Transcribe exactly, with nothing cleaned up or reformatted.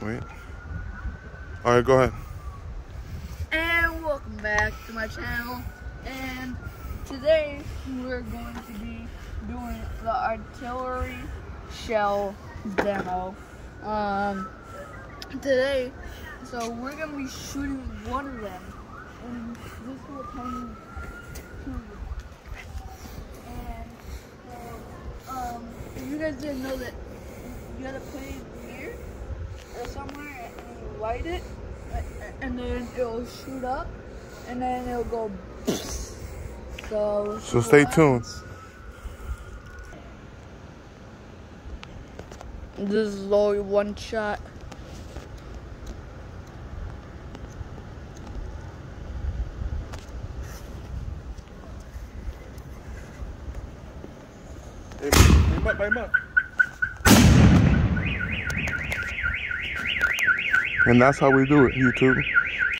Wait. All right, go ahead. And welcome back to my channel. And today we're going to be doing the artillery shell demo. Um, today, so we're gonna be shooting one of them in this little tiny tube. And so, um, if you guys didn't know that, you gotta put it here or somewhere and you light it, and then it'll shoot up, and then it'll go. So, So stay tuned. This is only one shot. Hey, bring up, bring up. And that's how we do it, YouTube.